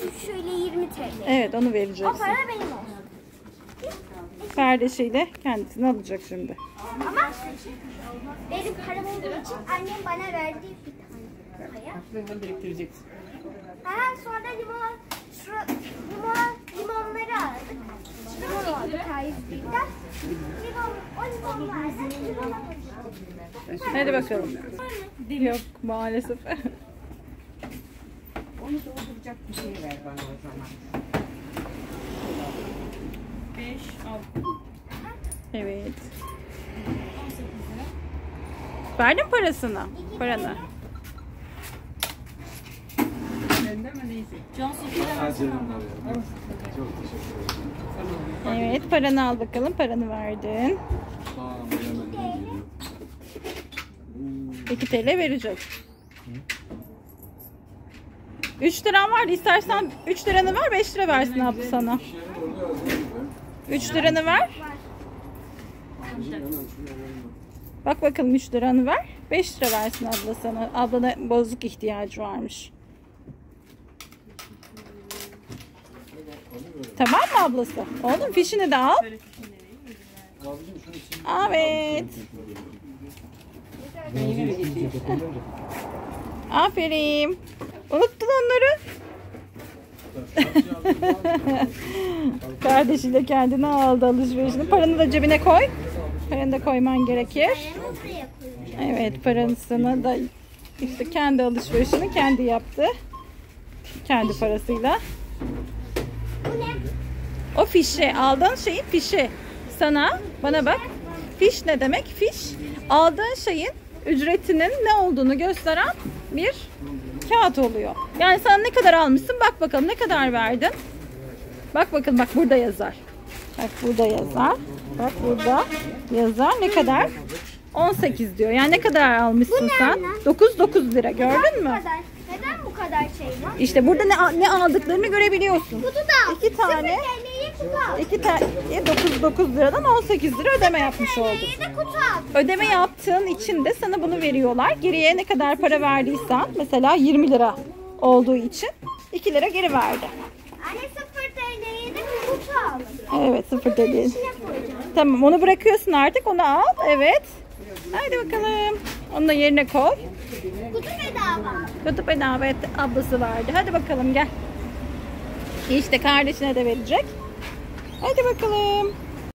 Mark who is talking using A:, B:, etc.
A: şöyle 20 TL.
B: Evet, onu vereceksin.
A: O para benim olsun.
B: Kardeşiyle kendisini alacak şimdi.
A: Ama benim param olduğu için annem bana verdiği bir tane paya.
C: Aklından biriktireceksin.
A: Sonra limonları aldık. Limon aldık A101'den. O limonlardan limona koyduk.
B: Hadi bakalım. Yok maalesef.
C: Onu dolduracak bir şey ver bana o zaman. 5, 6.
B: Evet. Verdin parasını. Paranı.
C: Bende mi neyse.
B: Evet, paranı al bakalım. Paranı verdin. 2 TL verecek. 3 liran var. İstersen 3 liranı ver, 5 lira versin abla sana. 3 liranı ver. Bak bakalım 3 liranı ver. 5 lira versin abla sana. Ablana bozuk ihtiyacı varmış. Tamam mı ablası? Oğlum fişini de al. Evet. Aferin. Unuttun onları. Kardeşiyle kendine aldı alışverişini. Paranı da cebine koy. Paranı da koyman gerekir. Evet, parasını da işte kendi alışverişini kendi yaptı. Kendi parasıyla. O fişi, aldığın şeyin fişi. Sana, bana bak. Fiş ne demek? Fiş, aldığın şeyin ücretinin ne olduğunu gösteren bir kağıt oluyor. Yani sen ne kadar almışsın? Bak bakalım ne kadar verdin? Bak bakalım, bak burada yazar. Bak burada yazar. Bak burada yazar. Ne kadar? 18 diyor. Yani ne kadar almışsın sen? 9 lira. Gördün mü?
A: Neden bu kadar şey var?
B: İşte burada ne aldıklarını görebiliyorsun.
A: Kutuda.
B: 2 tane. 2 tane 9 liradan 18 lira ödeme yapmış olduk. Ödeme yaptığın için de sana bunu veriyorlar. Geriye ne kadar para verdiysen, mesela 20 lira olduğu için 2 lira geri verdi.
A: Anne 0 TL'ye de kutu aldım.
B: Evet, 0 TL. Tamam, onu bırakıyorsun artık, onu al. Evet. Haydi bakalım. Onu da yerine koy.
A: Kutu bedava.
B: Kutu bedava, evet, ablası verdi. Hadi bakalım gel. İşte kardeşine de verecek. Hadi bakalım.